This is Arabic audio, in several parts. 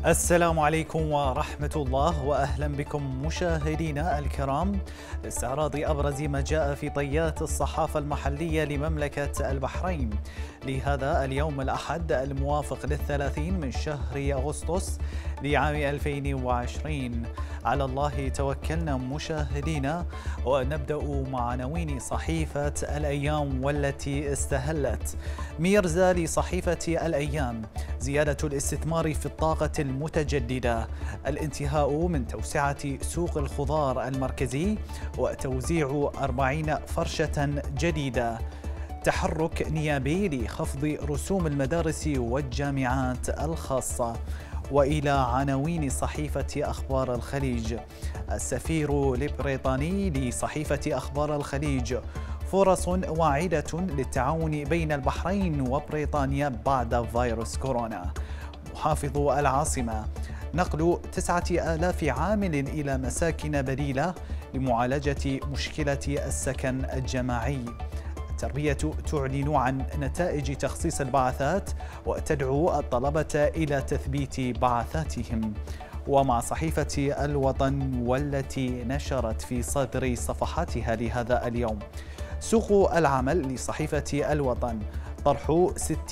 السلام عليكم ورحمة الله وأهلا بكم مشاهدينا الكرام لاستعراض أبرز ما جاء في طيات الصحافة المحلية لمملكة البحرين لهذا اليوم الأحد الموافق للثلاثين من شهر أغسطس لعام 2020. على الله توكلنا مشاهدينا، ونبدأ مع عناوين صحيفة الأيام والتي استهلت. ميرزا لصحيفة الأيام: زيادة الاستثمار في الطاقة المتجددة، الانتهاء من توسعة سوق الخضار المركزي وتوزيع 40 فرشة جديدة، تحرك نيابي لخفض رسوم المدارس والجامعات الخاصة. وإلى عناوين صحيفة أخبار الخليج. السفير البريطاني لصحيفة أخبار الخليج: فرص واعدة للتعاون بين البحرين وبريطانيا بعد فيروس كورونا. محافظ العاصمة: نقل 9000 عامل إلى مساكن بديلة لمعالجة مشكلة السكن الجماعي. التربية تعلن عن نتائج تخصيص البعثات وتدعو الطلبة إلى تثبيت بعثاتهم. ومع صحيفة الوطن والتي نشرت في صدر صفحاتها لهذا اليوم: سوق العمل لصحيفة الوطن: طرح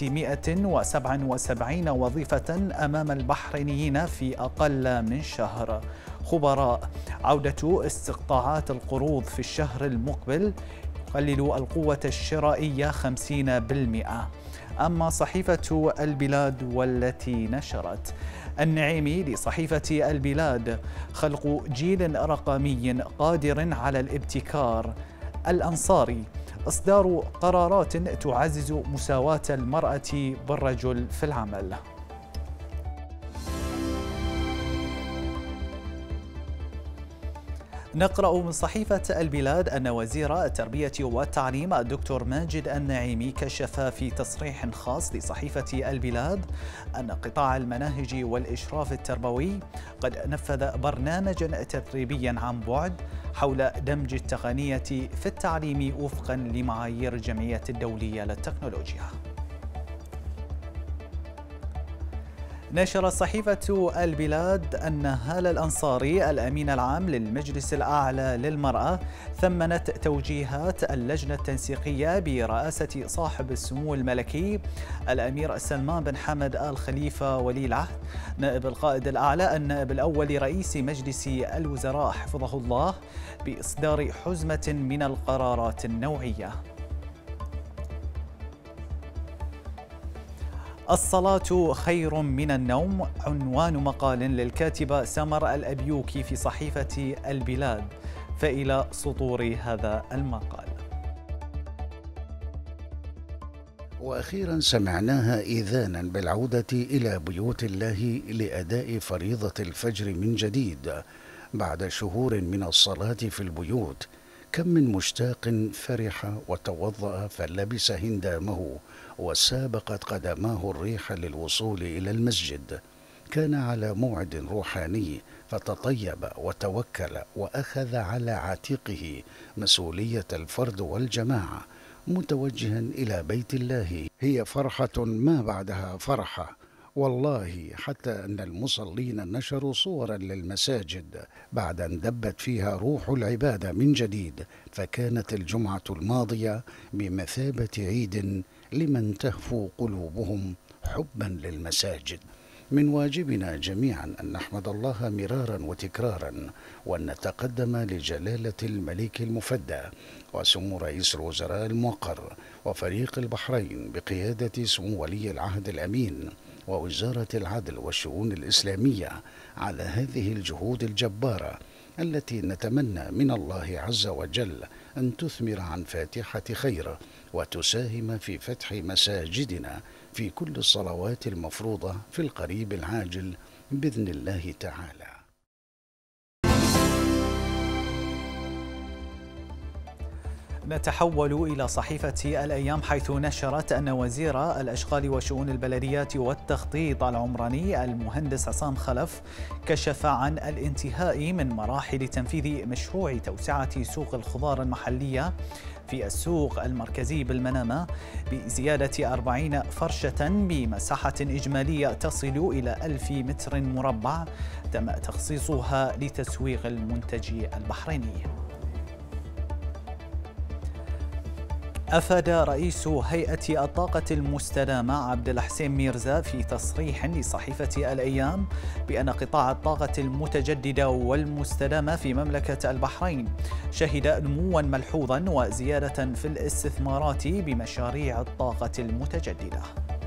677 وظيفة أمام البحرينيين في أقل من شهر. خبراء: عودة استقطاعات القروض في الشهر المقبل يقلل القوة الشرائية 50%. أما صحيفة البلاد والتي نشرت النعيمي لصحيفة البلاد: خلق جيل رقمي قادر على الابتكار. الأنصاري: إصدار قرارات تعزز مساواة المرأة بالرجل في العمل. نقرأ من صحيفة البلاد أن وزير التربية والتعليم الدكتور ماجد النعيمي كشف في تصريح خاص لصحيفة البلاد أن قطاع المناهج والإشراف التربوي قد نفذ برنامجا تدريبيا عن بعد حول دمج التقنية في التعليم وفقا لمعايير الجمعية الدولية للتكنولوجيا. نشرت صحيفة البلاد أن هالة الأنصاري الأمين العام للمجلس الأعلى للمرأة ثمنت توجيهات اللجنة التنسيقية برئاسة صاحب السمو الملكي الأمير سلمان بن حمد آل خليفة ولي العهد نائب القائد الأعلى النائب الأول رئيس مجلس الوزراء حفظه الله بإصدار حزمة من القرارات النوعية. الصلاة خير من النوم عنوان مقال للكاتبة سمر الأبيوكي في صحيفة البلاد، فإلى سطور هذا المقال. وأخيرا سمعناها إذانا بالعودة إلى بيوت الله لأداء فريضة الفجر من جديد بعد شهور من الصلاة في البيوت. كم من مشتاق فرح وتوضأ فلبس هندامه وسابقت قدماه الريح للوصول إلى المسجد. كان على موعد روحاني فتطيب وتوكل وأخذ على عاتقه مسؤولية الفرد والجماعة متوجها إلى بيت الله. هي فرحة ما بعدها فرحة والله، حتى أن المصلين نشروا صورا للمساجد بعد أن دبت فيها روح العبادة من جديد، فكانت الجمعة الماضية بمثابة عيد لمن تهفو قلوبهم حبا للمساجد. من واجبنا جميعا أن نحمد الله مرارا وتكرارا وأن نتقدم لجلالة الملك المفدى وسمو رئيس الوزراء الموقر وفريق البحرين بقيادة سمو ولي العهد الأمين ووزارة العدل والشؤون الإسلامية على هذه الجهود الجبارة التي نتمنى من الله عز وجل أن تثمر عن فاتحة خير وتساهم في فتح مساجدنا في كل الصلوات المفروضة في القريب العاجل بإذن الله تعالى. نتحول إلى صحيفة الأيام، حيث نشرت أن وزير الأشغال وشؤون البلديات والتخطيط العمراني المهندس عصام خلف كشف عن الانتهاء من مراحل تنفيذ مشروع توسعة سوق الخضار المحلية في السوق المركزي بالمنامة بزيادة 40 فرشة بمساحة إجمالية تصل إلى 1000 متر مربع تم تخصيصها لتسويق المنتج البحريني. أفاد رئيس هيئة الطاقة المستدامة عبد الحسين ميرزا في تصريح لصحيفة الأيام بأن قطاع الطاقة المتجددة والمستدامة في مملكة البحرين شهد نمواً ملحوظاً وزيادة في الاستثمارات بمشاريع الطاقة المتجددة.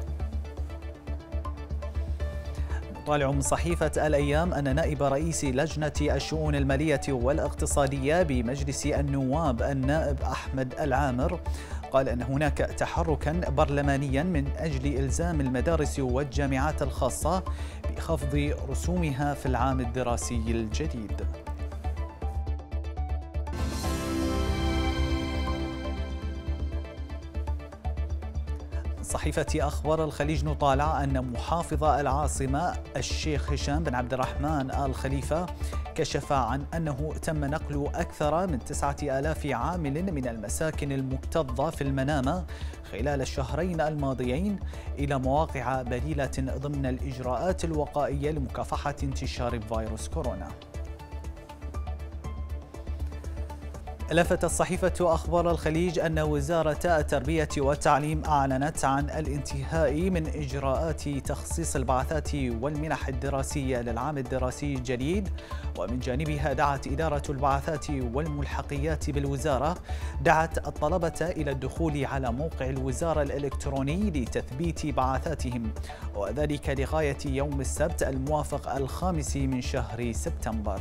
طالع من صحيفة الأيام أن نائب رئيس لجنة الشؤون المالية والاقتصادية بمجلس النواب النائب أحمد العامر قال أن هناك تحركاً برلمانياً من أجل إلزام المدارس والجامعات الخاصة بخفض رسومها في العام الدراسي الجديد. صحيفة أخبار الخليج نطالع أن محافظ العاصمة الشيخ هشام بن عبد الرحمن آل خليفة كشف عن أنه تم نقل أكثر من 9000 عامل من المساكن المكتظة في المنامة خلال الشهرين الماضيين إلى مواقع بديلة ضمن الإجراءات الوقائية لمكافحة انتشار فيروس كورونا. لفتت صحيفة أخبار الخليج أن وزارة التربية والتعليم أعلنت عن الانتهاء من إجراءات تخصيص البعثات والمنح الدراسية للعام الدراسي الجديد، ومن جانبها دعت إدارة البعثات والملحقيات بالوزارة الطلبة إلى الدخول على موقع الوزارة الإلكتروني لتثبيت بعثاتهم، وذلك لغاية يوم السبت الموافق 5 من شهر سبتمبر.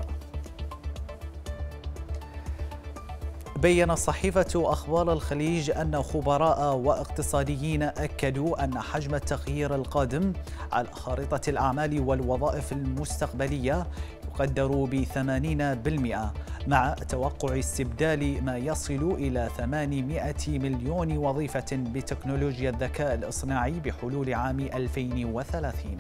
بيّن صحيفة أخبار الخليج أن خبراء واقتصاديين أكدوا أن حجم التغيير القادم على خارطة الأعمال والوظائف المستقبلية يقدر ب80%، مع توقع استبدال ما يصل إلى 800 مليون وظيفة بتكنولوجيا الذكاء الاصطناعي بحلول عام 2030.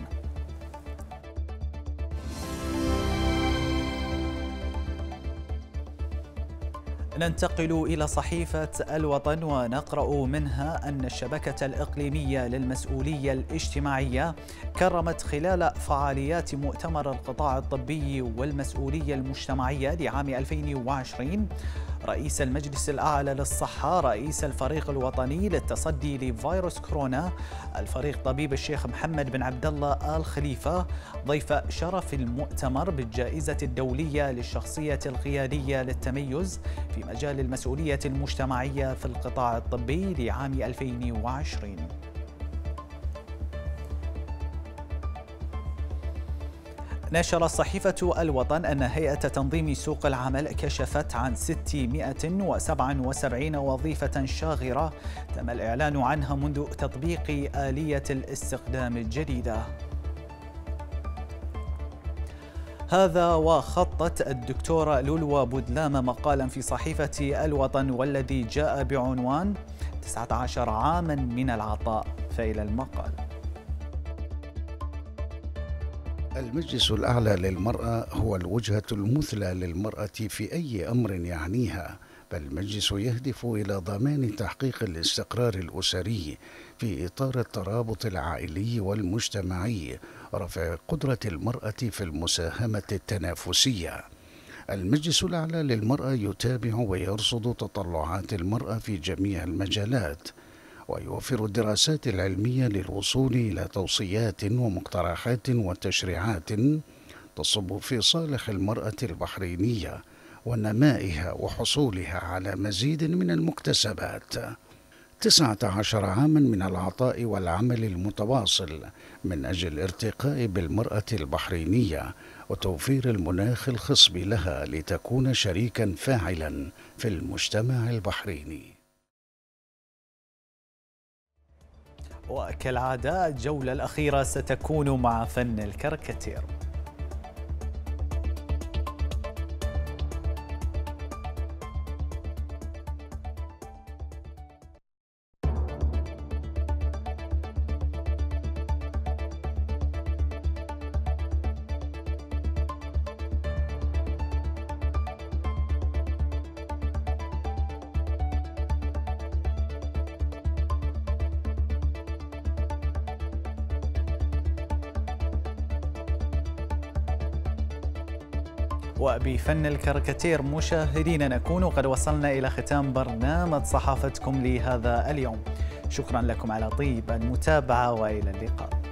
ننتقل إلى صحيفة الوطن ونقرأ منها أن الشبكة الإقليمية للمسؤولية الاجتماعية كرمت خلال فعاليات مؤتمر القطاع الطبي والمسؤولية المجتمعية لعام 2020 رئيس المجلس الأعلى للصحة رئيس الفريق الوطني للتصدي لفيروس كورونا الفريق طبيب الشيخ محمد بن عبد الله آل خليفة ضيف شرف المؤتمر بالجائزة الدولية للشخصية القيادية للتميز في مجال المسؤولية المجتمعية في القطاع الطبي لعام 2020. نشر صحيفة الوطن أن هيئة تنظيم سوق العمل كشفت عن 677 وظيفة شاغرة تم الإعلان عنها منذ تطبيق آلية الاستخدام الجديدة. هذا وخطت الدكتورة لولو بودلامة مقالا في صحيفة الوطن والذي جاء بعنوان 19 عاما من العطاء، فإلى المقال. المجلس الأعلى للمرأة هو الوجهة المثلى للمرأة في أي أمر يعنيها، فالمجلس يهدف إلى ضمان تحقيق الاستقرار الأسري في إطار الترابط العائلي والمجتمعي، رفع قدرة المرأة في المساهمة التنافسية. المجلس الأعلى للمرأة يتابع ويرصد تطلعات المرأة في جميع المجالات، ويوفر الدراسات العلمية للوصول إلى توصيات ومقترحات وتشريعات تصب في صالح المرأة البحرينية ونمائها وحصولها على مزيد من المكتسبات. 19 عاما من العطاء والعمل المتواصل من أجل الارتقاء بالمرأة البحرينية وتوفير المناخ الخصب لها لتكون شريكا فاعلا في المجتمع البحريني. وكالعادة الجولة الأخيرة ستكون مع فن الكاريكاتير. وبفن الكاريكاتير مشاهدينا نكون قد وصلنا إلى ختام برنامج صحافتكم لهذا اليوم. شكرا لكم على طيب المتابعة وإلى اللقاء.